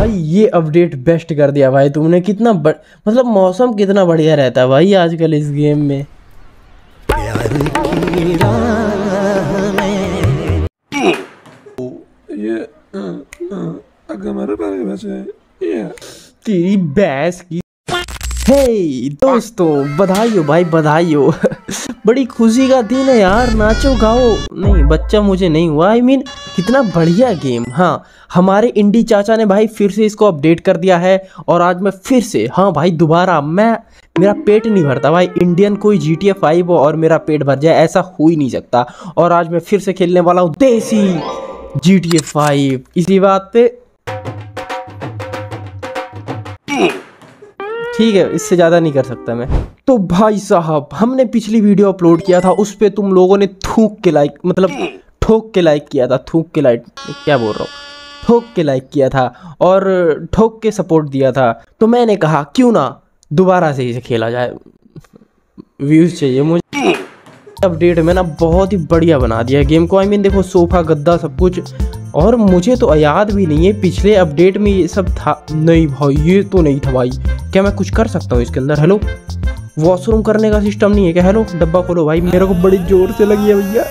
भाई ये update best कर दिया भाई तुमने। कितना मतलब मौसम कितना बढ़िया रहता है भाई आजकल इस गेम में। तेरी भैंस की। हे दोस्तों बधाई हो भाई, बधाई हो। बड़ी खुशी का दिन है यार, नाचो गाओ। नहीं बच्चा मुझे नहीं हुआ, आई मीन कितना बढ़िया गेम। हाँ हमारे इंडी चाचा ने भाई फिर से इसको अपडेट कर दिया है और आज मैं फिर से, हाँ भाई दोबारा, मेरा पेट नहीं भरता भाई। इंडियन कोई GTA 5 हो और मेरा पेट भर जाए, ऐसा हो ही नहीं सकता। और आज मैं फिर से खेलने वाला हूँ देसी GTA 5। इसी बात पे ठीक है, इससे ज़्यादा नहीं कर सकता मैं। तो भाई साहब हमने पिछली वीडियो अपलोड किया था, उस पर तुम लोगों ने थूक के लाइक, मतलब ठोक के लाइक किया था। थूक के लाइक क्या बोल रहा हूँ, ठोक के लाइक किया था और ठोक के सपोर्ट दिया था। तो मैंने कहा क्यों ना दोबारा से इसे खेला जाए, व्यूज़ चाहिए मुझे। अपडेट में ना बहुत ही बढ़िया बना दिया गेम को। आई मीन देखो सोफ़ा गद्दा सब कुछ, और मुझे तो याद भी नहीं है पिछले अपडेट में ये सब था। नहीं भाई ये तो नहीं था भाई। क्या मैं कुछ कर सकता हूँ इसके अंदर? हेलो, वॉशरूम करने का सिस्टम नहीं है क्या? हेलो डब्बा खोलो भाई, मेरे को बड़ी जोर से लगी है भैया।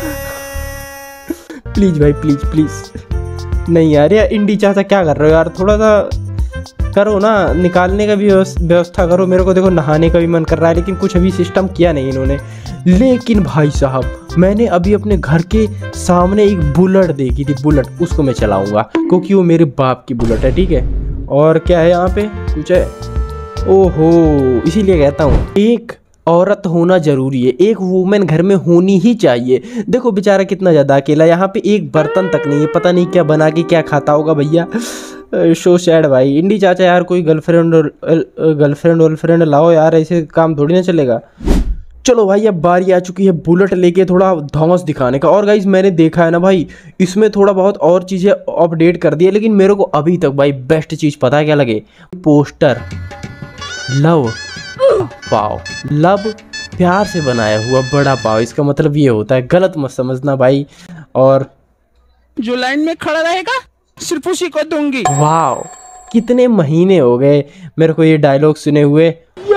प्लीज भाई प्लीज प्लीज। नहीं यार इंडी चाचा क्या कर रहे हो यार, थोड़ा सा करो ना, निकालने का भी व्यवस्था करो। मेरे को देखो नहाने का भी मन कर रहा है, लेकिन कुछ अभी सिस्टम किया नहीं इन्होंने। लेकिन भाई साहब मैंने अभी अपने घर के सामने एक बुलेट देखी थी, बुलेट, उसको मैं चलाऊंगा क्योंकि वो मेरे बाप की बुलेट है, ठीक है। और क्या है यहाँ पे, कुछ है? ओहो, इसीलिए कहता हूँ एक औरत होना जरूरी है, एक वुमेन घर में होनी ही चाहिए। देखो बेचारा कितना ज़्यादा अकेला, यहाँ पे एक बर्तन तक नहीं है, पता नहीं क्या बना के क्या खाता होगा भैया। शो सैड भाई। इंडी चाचा यार कोई गर्लफ्रेंड लाओ यार, ऐसे काम थोड़ी ना चलेगा। चलो भाई अब बारी आ चुकी है बुलेट लेके थोड़ा धौंस दिखाने का। और गाइज मैंने देखा है ना भाई, इसमें थोड़ा बहुत और चीज़ें अपडेट कर दी है, लेकिन मेरे को अभी तक भाई बेस्ट चीज़ पता है क्या लगे? पोस्टर लव पाव, लव प्यार से बनाया हुआ बड़ा पाव, इसका मतलब ये होता है, गलत मत समझना भाई। और जो लाइन में खड़ा रहेगा सिर्फ उसी को दूंगी। वाह कितने महीने हो गए मेरे को ये डायलॉग सुने हुए।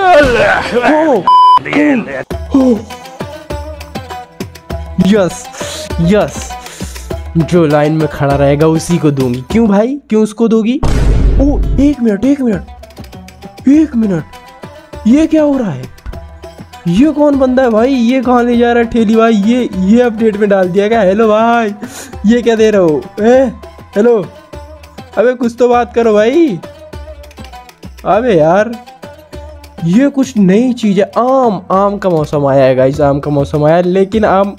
यस यस, जो लाइन में खड़ा रहेगा उसी को दूंगी। क्यों भाई, क्यों उसको दोगी? ओ एक मिनट एक मिनट एक मिनट, ये क्या हो रहा है? ये कौन बंदा है भाई? ये कहाँ ले जा रहा है ठेली भाई? ये अपडेट में डाल दिया क्या? हेलो भाई, ये क्या दे रहे हो? हेलो, अबे कुछ तो बात करो भाई। अबे यार ये कुछ नई चीज है। आम का मौसम आया है गाइस, आम का मौसम आया है, लेकिन आम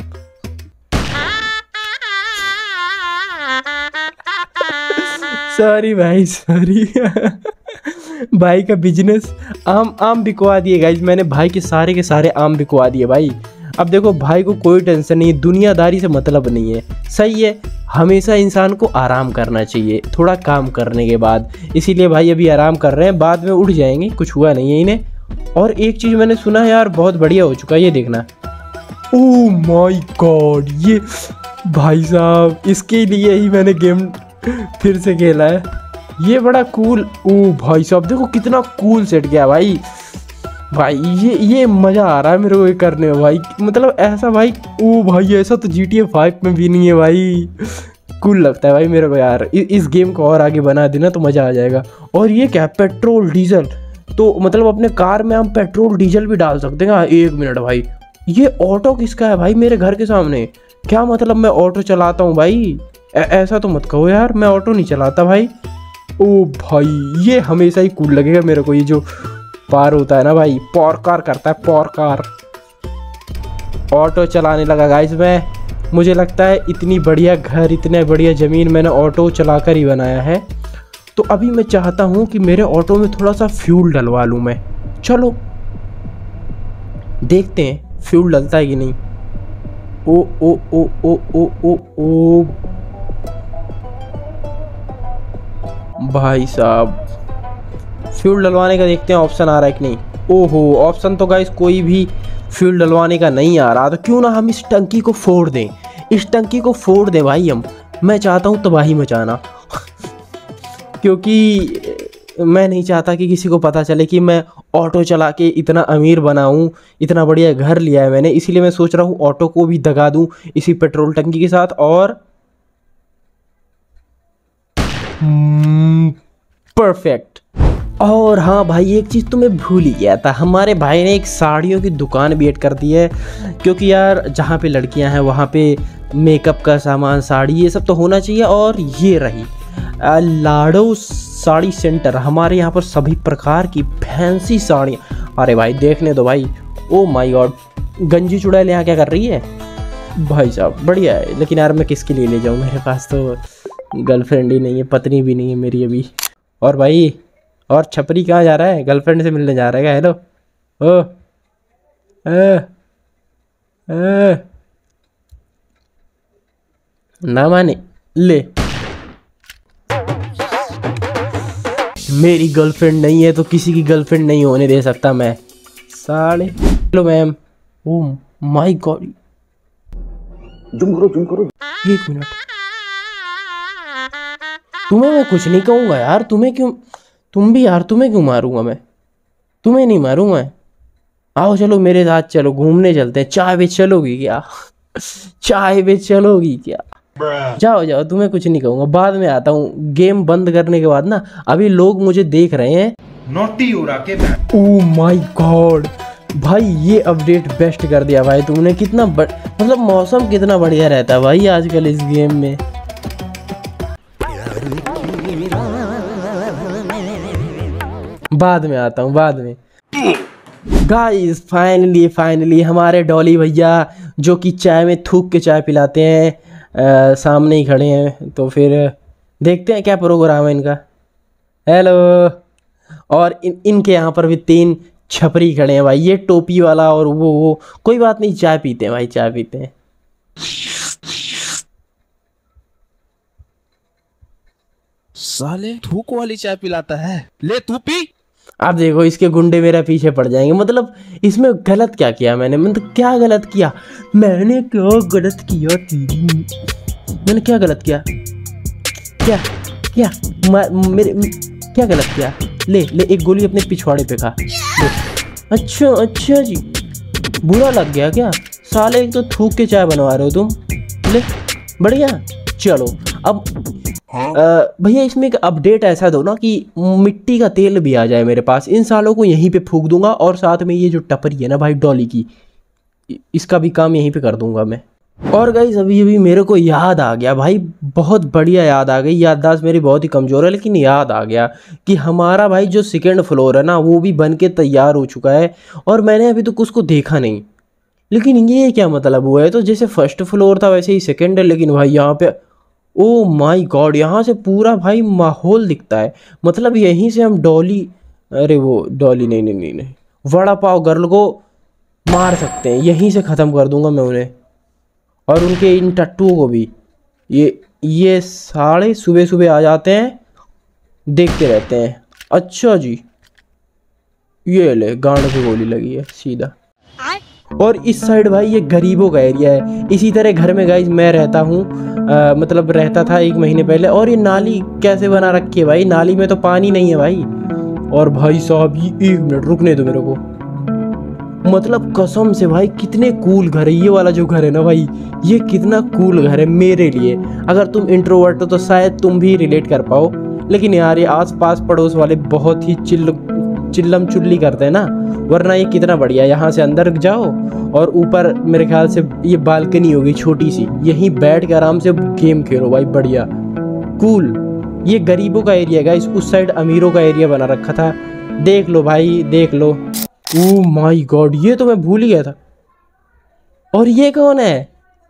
सॉरी भाई सॉरी। भाई का बिजनेस, आम बिकवा दिए गाइस मैंने, भाई के सारे आम बिकवा दिए भाई। अब देखो भाई को कोई टेंशन नहीं है, दुनियादारी से मतलब नहीं है, सही है। हमेशा इंसान को आराम करना चाहिए थोड़ा काम करने के बाद, इसीलिए भाई अभी आराम कर रहे हैं, बाद में उठ जाएंगे, कुछ हुआ नहीं है इन्हें। और एक चीज़ मैंने सुना है यार बहुत बढ़िया हो चुका है, ये देखना। ओह माय गॉड, ये भाई साहब इसके लिए ही मैंने गेम फिर से खेला है, ये बड़ा कूल। ओह भाई साहब देखो कितना कूल सेट गया भाई। भाई ये मज़ा आ रहा है मेरे को ये करने में भाई, मतलब ऐसा भाई, ओ भाई ऐसा तो GTA 5 में भी नहीं है भाई। कूल लगता है भाई मेरे को यार, इस गेम को और आगे बना देना तो मज़ा आ जाएगा। और ये क्या, पेट्रोल डीजल, तो मतलब अपने कार में हम पेट्रोल डीजल भी डाल सकते हैं। एक मिनट भाई, ये ऑटो किसका है भाई मेरे घर के सामने? क्या मतलब मैं ऑटो चलाता हूँ भाई? ऐसा तो मत कहो यार, मैं ऑटो नहीं चलाता भाई। ओ भाई ये हमेशा ही कूल लगेगा मेरे को, ये जो पार होता है ना भाई, पॉरकार करता है, पॉरकार। ऑटो चलाने लगा गाइस मैं, मुझे लगता है इतनी बढ़िया घर, इतने बढ़िया ज़मीन मैंने ऑटो चलाकर ही बनाया है। तो अभी मैं चाहता हूँ कि मेरे ऑटो में थोड़ा सा फ्यूल डलवा लूँ मैं। चलो देखते हैं फ्यूल डलता है कि नहीं। ओ ओ ओ ओ ओ ओ ओ भाई साहब, फ्यूल डलवाने का देखते हैं ऑप्शन आ रहा है कि नहीं। ओहो, ऑप्शन तो गाइस कोई भी फ्यूल डलवाने का नहीं आ रहा, तो क्यों ना हम इस टंकी को फोड़ दें, इस टंकी को फोड़ दें भाई हम। मैं चाहता हूँ तबाही मचाना। क्योंकि मैं नहीं चाहता कि किसी को पता चले कि मैं ऑटो चला के इतना अमीर बना हूँ, इतना बढ़िया घर लिया है मैंने। इसीलिए मैं सोच रहा हूँ ऑटो को भी दगा दूँ इसी पेट्रोल टंकी के साथ। और परफेक्ट। और हाँ भाई, एक चीज़ तो मैं भूल ही गया था, हमारे भाई ने एक साड़ियों की दुकान भी ऐड कर दी है। क्योंकि यार जहाँ पे लड़कियाँ हैं वहाँ पे मेकअप का सामान, साड़ी, ये सब तो होना चाहिए। और ये रही लाडो साड़ी सेंटर, हमारे यहाँ पर सभी प्रकार की फैंसी साड़ियाँ। अरे भाई देखने दो भाई, ओ माय गॉड। गंजी चुड़ैल यहाँ क्या कर रही है भाई साहब, बढ़िया है। लेकिन यार मैं किसके लिए ले जाऊँ, मेरे पास तो गर्लफ्रेंड ही नहीं है, पत्नी भी नहीं है मेरी अभी। और भाई, और छपरी कहाँ जा रहा है, गर्लफ्रेंड से मिलने जा रहा है क्या? हेलो ओ ना माने ले, मेरी गर्लफ्रेंड नहीं है तो किसी की गर्लफ्रेंड नहीं होने दे सकता मैं साले। Hello ma'am. Oh my god, zoom करो। एक मिनट, तुम्हें मैं कुछ नहीं कहूँगा यार, तुम्हें क्यों मारूंगा मैं? तुम्हें नहीं मारूंगा। आओ चलो मेरे साथ, चलो घूमने चलते हैं। चाय पे चलोगी क्या? चाय पे चलोगी क्या? जाओ, तुम्हें कुछ नहीं कहूँगा, बाद में आता हूँ। गेम बंद करने के बाद ना, अभी लोग मुझे देख रहे हैं। नोटी हो रहा के ओह माय गॉड भाई, ये अपडेट बेस्ट कर दिया भाई तुमने। कितना मतलब मौसम कितना बढ़िया रहता है भाई आजकल इस गेम में। बाद में आता हूँ, बाद में। गाइस फाइनली हमारे डॉली भैया, जो कि चाय में थूक के चाय पिलाते हैं, सामने ही खड़े हैं। तो फिर देखते हैं क्या प्रोग्राम है इनका। हेलो। और इनके यहाँ पर भी 3 छपरी खड़े हैं भाई, ये टोपी वाला और वो कोई बात नहीं, चाय पीते हैं भाई, चाय पीते हैं। साले थूक वाली चाय पिलाता है, ले तू पी। अब देखो इसके गुंडे मेरा पीछे पड़ जाएंगे। मतलब इसमें गलत क्या किया मैंने? मतलब क्या गलत किया मैंने? क्या गलत किया मैंने? क्या गलत किया? क्या मेरे क्या गलत किया? ले एक गोली अपने पिछवाड़े पे खा ले। अच्छा जी, बुरा लग गया क्या? साले एक तो थूक के चाय बनवा रहे हो तुम। ले बढ़िया। चलो अब भैया इसमें एक अपडेट ऐसा दो ना कि मिट्टी का तेल भी आ जाए मेरे पास। इन सालों को यहीं पे फूक दूंगा, और साथ में ये जो टपरी है ना भाई डॉली की, इसका भी काम यहीं पे कर दूंगा मैं। और गाइस अभी मेरे को याद आ गया भाई, बहुत बढ़िया याद आ गई। याददाश्त मेरी बहुत ही कमज़ोर है, लेकिन याद आ गया कि हमारा भाई जो 2nd फ्लोर है ना, वो भी बन के तैयार हो चुका है। और मैंने अभी तक उसको देखा नहीं। लेकिन ये क्या मतलब हुआ है? तो जैसे 1st फ्लोर था वैसे ही 2nd है। लेकिन भाई यहाँ पे ओ माय गॉड, यहाँ से पूरा भाई माहौल दिखता है। मतलब यहीं से हम डॉली, अरे वो डॉली नहीं, वड़ा पाव गर्ल को मार सकते हैं। यहीं से ख़त्म कर दूंगा मैं उन्हें, और उनके इन टट्टुओं को भी। ये साले सुबह आ जाते हैं, देखते रहते हैं। अच्छा जी, ये ले गांड पे गोली लगी है सीधा। और इस साइड भाई ये गरीबों का एरिया है। इसी तरह घर में गाइस मैं रहता हूँ, मतलब रहता था 1 महीने पहले। और ये नाली कैसे बना रखी है भाई, नाली में तो पानी नहीं है भाई। और भाई साहब ये 1 मिनट रुकने दो मेरे को। मतलब कसम से भाई कितने कूल घर है ये वाला जो घर है ना भाई, ये कितना कूल घर है मेरे लिए। अगर तुम इंट्रोवर्ट हो तो शायद तुम भी रिलेट कर पाओ। लेकिन यार ये आस पास पड़ोस वाले बहुत ही चिल्लम चुल्ली करते हैं ना, वरना ये कितना बढ़िया। यहाँ से अंदर जाओ और ऊपर मेरे ख्याल से ये बालकनी होगी छोटी सी, यहीं बैठ के आराम से गेम खेलो भाई, बढ़िया कूल। ये गरीबों का एरिया है गाइस, उस साइड अमीरों का एरिया बना रखा था। देख लो भाई, देख लो। ओह माय गॉड, ये तो मैं भूल ही गया था। और ये कौन है?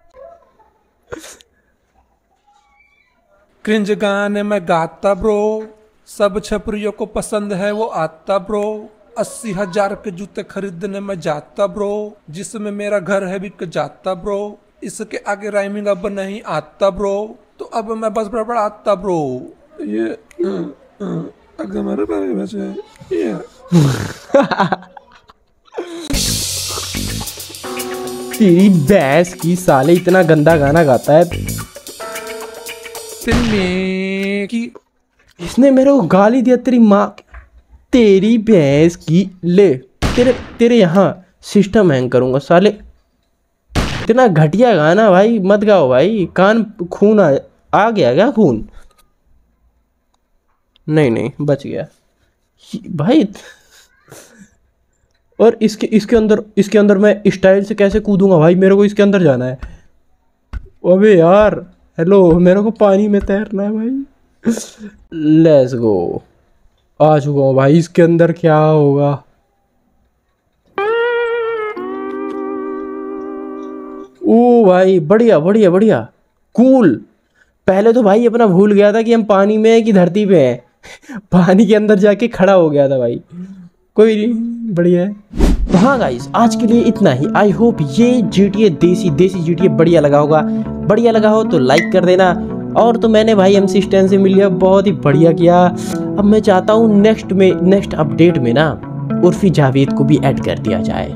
क्रिंज गाने में गाता ब्रो, सब छपरियों को पसंद है वो आता ब्रो। 80,000 के जूते खरीदने में जाता ब्रो, जिसमें मेरा घर है बिक जाता ब्रो। इसके आगे राइमिंग अब नहीं आता ब्रो, तो अब मैं बस बड़ा आता ब्रो। ये अगर मेरे बारे में ये तेरी भैंस की, साले इतना गंदा गाना गाता है। की इसने मेरे को गाली दिया, तेरी माँ, तेरी भैंस की, ले तेरे यहाँ सिस्टम हैंग करूँगा साले। इतना घटिया गाना भाई मत गाओ भाई, कान खून आ गया क्या खून? नहीं बच गया भाई। और इसके अंदर मैं स्टाइल से कैसे कूदूंगा भाई? मेरे को इसके अंदर जाना है। अबे यार हेलो, मेरे को पानी में तैरना है भाई। लेट्स गो, आ चुका हूँ भाई। इसके अंदर क्या होगा? ओ भाई बढ़िया बढ़िया बढ़िया, कूल। पहले तो भाई अपना भूल गया था कि हम पानी में है कि धरती पे हैं। पानी के अंदर जाके खड़ा हो गया था भाई। कोई नहीं, बढ़िया है। तो हाँ गाइस, आज के लिए इतना ही। आई होप ये GTA देसी GTA बढ़िया लगा होगा। बढ़िया लगा हो तो लाइक कर देना। और तो मैंने भाई MC Stan से मिल लिया, बहुत ही बढ़िया किया। अब मैं चाहता हूँ नेक्स्ट अपडेट में ना उर्फी जावेद को भी ऐड कर दिया जाए।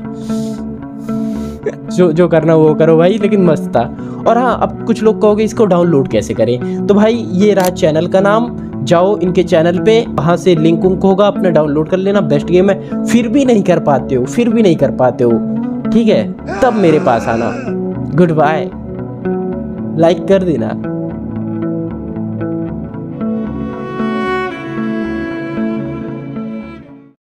जो करना वो करो भाई, लेकिन मस्त था। और हाँ, अब कुछ लोग कहोगे इसको डाउनलोड कैसे करें, तो भाई ये रहा चैनल का नाम। जाओ इनके चैनल पे, वहाँ से लिंक होगा, अपने डाउनलोड कर लेना। बेस्ट गेम है। फिर भी नहीं कर पाते हो, ठीक है, तब मेरे पास आना। गुड बाय, लाइक कर देना।